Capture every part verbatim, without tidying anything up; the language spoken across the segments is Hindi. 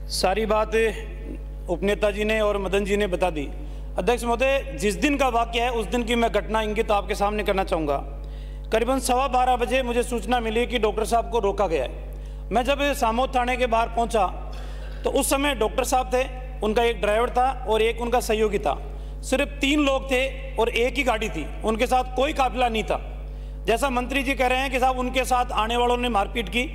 सारी बात उपनेता जी ने और मदन जी ने बता दी। अध्यक्ष महोदय, जिस दिन का वाक्य है उस दिन की मैं घटना इंगित आपके सामने करना चाहूँगा। करीबन सवा बारह बजे मुझे सूचना मिली कि डॉक्टर साहब को रोका गया है। मैं जब सामोद थाने के बाहर पहुंचा तो उस समय डॉक्टर साहब थे, उनका एक ड्राइवर था और एक उनका सहयोगी था। सिर्फ तीन लोग थे और एक ही गाड़ी थी, उनके साथ कोई काफिला नहीं था। जैसा मंत्री जी कह रहे हैं कि साहब उनके साथ आने वालों ने मारपीट की।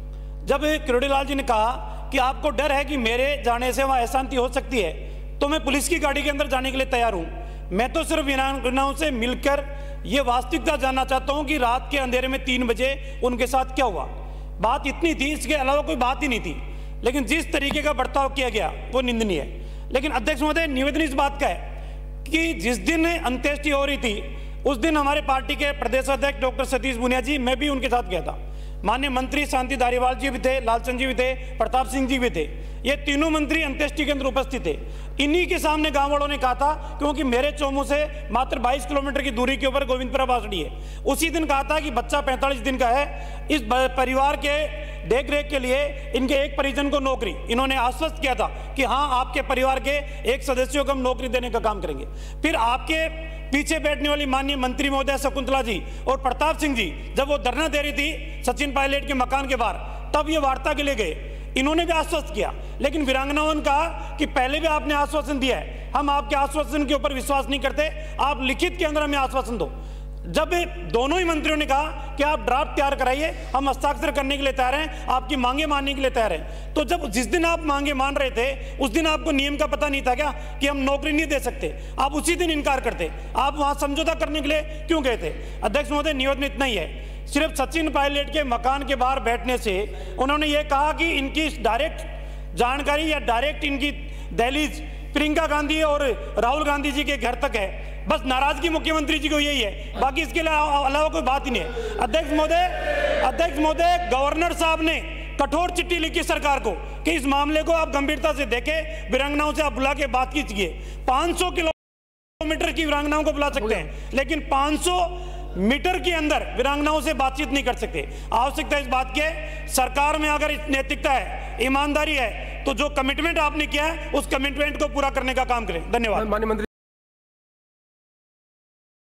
जब किरोड़ीलाल जी ने कहा कि आपको डर है कि मेरे जाने से वहाँ अशांति हो सकती है, तो मैं पुलिस की गाड़ी के अंदर जाने के लिए तैयार हूँ। मैं तो सिर्फ वीरांगनाओं से मिलकर ये वास्तविकता जानना चाहता हूँ कि रात के अंधेरे में तीन बजे उनके साथ क्या हुआ। बात इतनी थी, इसके अलावा कोई बात ही नहीं थी। लेकिन जिस तरीके का बर्ताव किया गया वो निंदनीय है। लेकिन अध्यक्ष महोदय, निवेदन इस बात का है कि जिस दिन अंत्येष्टि हो रही थी उस दिन हमारे पार्टी के प्रदेश अध्यक्ष डॉक्टर सतीश पूनिया जी, मैं भी उनके साथ गया था। माननीय मंत्री शांति धारीवाल जी भी थे, लालचंद जी भी थे, प्रताप सिंह जी भी थे। ये तीनों मंत्री अंत्येष्टि के अंदर उपस्थित थे। इन्हीं के सामने गांव वालों ने कहा था, क्योंकि मेरे चोमू से मात्र बाईस किलोमीटर की दूरी के ऊपर गोविंदपुरा बासड़ी है, उसी दिन कहा था कि बच्चा पैंतालीस दिन का है, इस परिवार के देख रेख के लिए इनके एक परिजन को नौकरी, इन्होंने आश्वस्त किया था कि हाँ आपके परिवार के एक सदस्यों को हम नौकरी देने का काम करेंगे। फिर आपके पीछे बैठने वाली माननीय मंत्री महोदय शकुंतला जी और प्रताप सिंह जी जब वो धरना दे रही थी सचिन पायलट के मकान के बाहर, तब ये वार्ता के लिए गए। इन्होंने भी आश्वस्त किया, लेकिन वीरांगनाओं ने कहा कि पहले भी आपने आश्वासन दिया है, हम आपके आश्वासन के ऊपर विश्वास नहीं करते, आप लिखित के अंदर हमें आश्वासन दो। जब दोनों ही मंत्रियों ने कहा कि आप ड्राफ्ट तैयार कराइए, हम हस्ताक्षर करने के लिए तैयार हैं, आपकी मांगे मानने के लिए तैयार हैं, तो जब जिस दिन आप मांगे मान रहे थे उस दिन आपको नियम का पता नहीं था क्या कि हम नौकरी नहीं दे सकते? आप उसी दिन इनकार करते, आप वहां समझौता करने के लिए क्यों गए थे? अध्यक्ष महोदय, निवेदन इतना ही है, सिर्फ सचिन पायलट के मकान के बाहर बैठने से उन्होंने ये कहा कि इनकी डायरेक्ट जानकारी या डायरेक्ट इनकी दहलीज प्रियंका गांधी और राहुल गांधी जी के घर तक है। बस नाराजगी मुख्यमंत्री जी को यही है, बाकी इसके अलावा कोई बात ही नहीं है। अध्यक्ष महोदय अध्यक्ष महोदय गवर्नर साहब ने कठोर चिट्ठी लिखी सरकार को कि इस मामले को आप गंभीरता से देखें, वीरांगनाओं से आप बुला के बात कीजिए। पाँच सौ किलोमीटर की वीरांगनाओं को बुला सकते हैं, लेकिन पाँच सौ मीटर के अंदर वीरांगनाओं से बातचीत नहीं कर सकते। आवश्यकता इस बात की है, सरकार में अगर नैतिकता है, ईमानदारी है, तो जो कमिटमेंट आपने किया है उस कमिटमेंट को पूरा करने का काम करें। धन्यवाद। माननीय मंत्री।